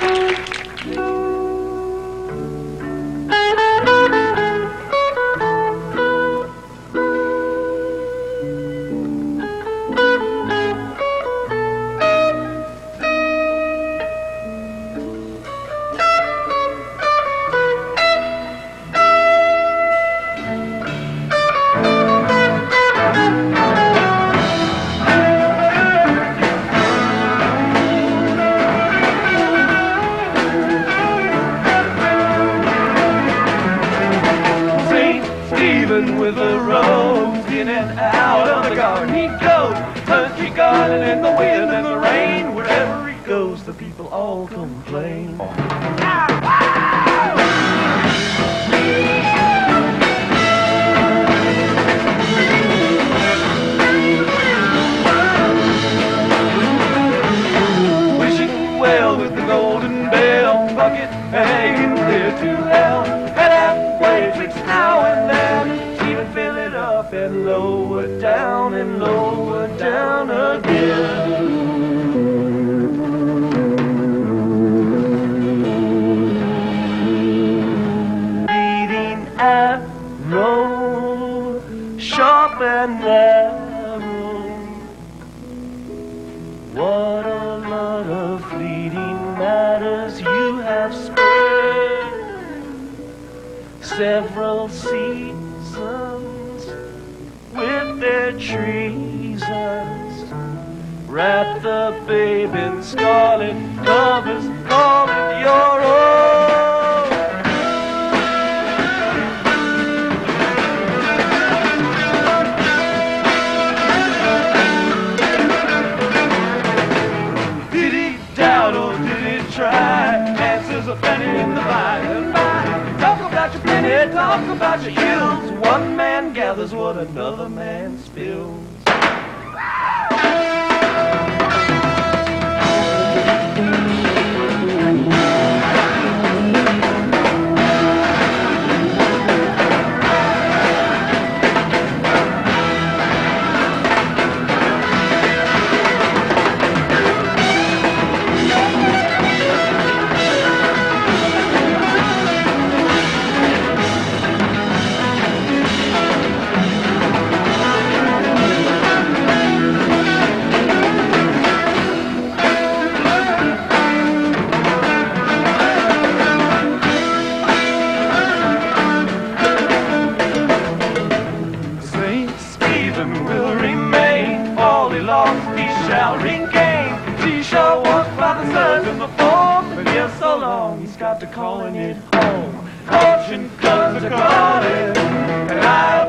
With a rose in and out of the garden he goes, country garden in the wind and the rain. Wherever he goes, the people all complain. Wishing well with the golden bell bucket hanging clear to hell, and halfway tricks now and then, fill it up and lower down again. Beating arrow, sharp and narrow. What a lot of fleeting matters you have spurred. Several seasons with their treasons, wrap the babe in scarlet covers, call it your own. Did he doubt or did he try? Answers are plenty in the by and by. Talk about your plenty, talk about your hills. One man gathers what another man spills. He shall regain. He shall walk by the surge of the foam. But here so long he's got to calling it home. Fortune comes a calling, and I